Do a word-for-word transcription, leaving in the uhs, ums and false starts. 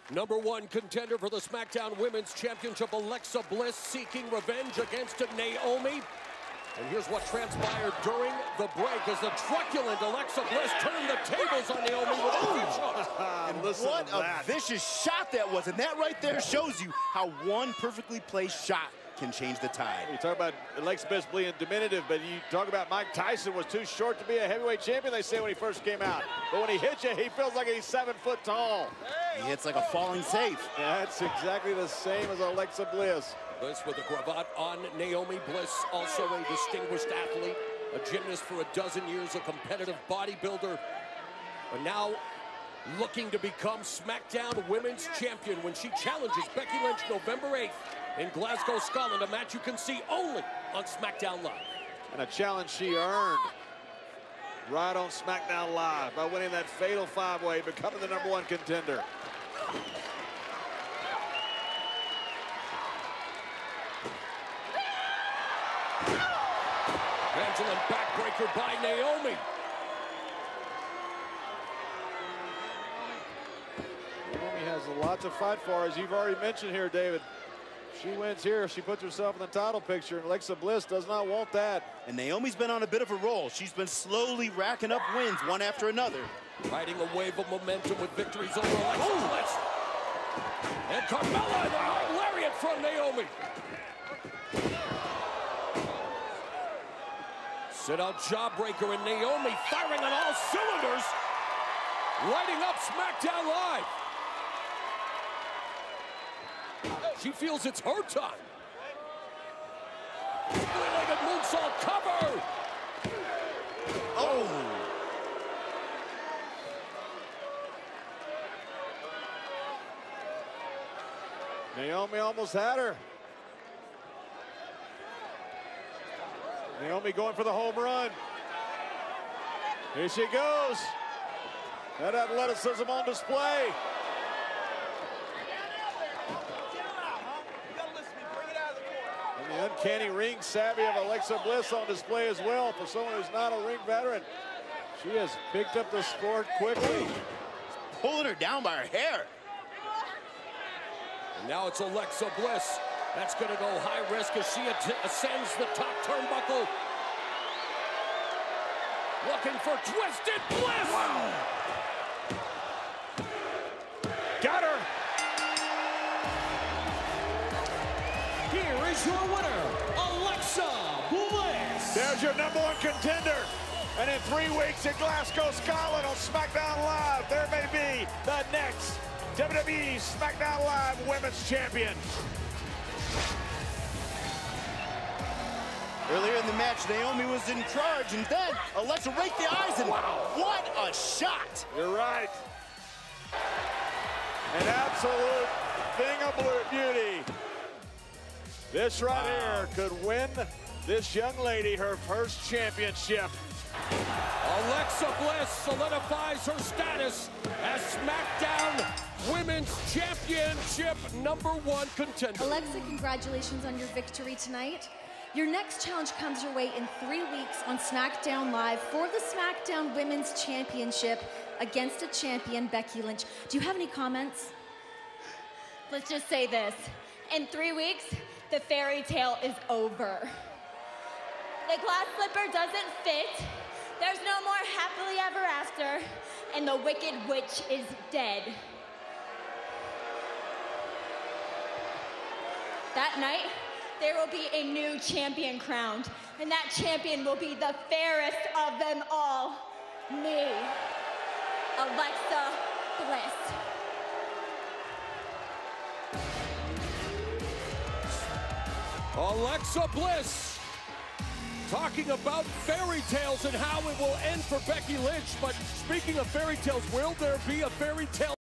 Number one contender for the SmackDown Women's Championship, Alexa Bliss, seeking revenge against Naomi. And here's what transpired during the break as the truculent Alexa Bliss turned the tables on Naomi with a huge hook. And what a vicious shot that was. And that right there shows you how one perfectly placed shot can change the tide. You talk about Alexa Bliss being diminutive, but you talk about Mike Tyson was too short to be a heavyweight champion, they say, when he first came out. But when he hits you, he feels like he's seven foot tall. He hits like a falling safe. That's exactly the same as Alexa Bliss. Bliss with a cravat on Naomi. Bliss, also a distinguished athlete, a gymnast for a dozen years, a competitive bodybuilder, but now looking to become SmackDown Women's Champion when she challenges Becky Lynch November eighth in Glasgow, Scotland, a match you can see only on SmackDown Live. And a challenge she earned right on SmackDown Live by winning that fatal five-way, becoming the number one contender. Angela backbreaker by Naomi. Naomi has a lot to fight for, as you've already mentioned here, David. She wins here, she puts herself in the title picture, and Alexa Bliss does not want that. And Naomi's been on a bit of a roll. She's been slowly racking up wins one after another. Riding a wave of momentum with victories over Alexa Bliss. And Carmella, the right lariat from Naomi. Sit-out jawbreaker, and Naomi firing on all cylinders, lighting up SmackDown Live. She feels it's her time. Three-legged moonsault cover. Oh. Naomi almost had her. Naomi going for the home run. Here she goes. That athleticism on display. And the uncanny ring savvy of Alexa Bliss on display as well for someone who's not a ring veteran. She has picked up the sport quickly. Pulling her down by her hair. And now it's Alexa Bliss. That's going to go high risk as she ascends the top turnbuckle. Looking for Twisted Bliss. Wow. Got her. Here is your winner, Alexa Bliss. There's your number one contender. And in three weeks in Glasgow, Scotland on SmackDown Live, there may be the next W W E SmackDown Live Women's Champion. Earlier in the match, Naomi was in charge, and then Alexa raked the eyes, and wow, what a shot! You're right. An absolute thing of beauty. This right wow. here could win this young lady her first championship. Alexa Bliss solidifies her status as SmackDown Women's Championship number one contender. Alexa, congratulations on your victory tonight. Your next challenge comes your way in three weeks on SmackDown Live for the SmackDown Women's Championship against a champion, Becky Lynch. Do you have any comments? Let's just say this. In three weeks, the fairy tale is over. The glass slipper doesn't fit. There's no more happily ever after. And the Wicked Witch is dead. That night, there will be a new champion crowned, and that champion will be the fairest of them all, me, Alexa Bliss. Alexa Bliss talking about fairy tales and how it will end for Becky Lynch. But speaking of fairy tales, will there be a fairy tale?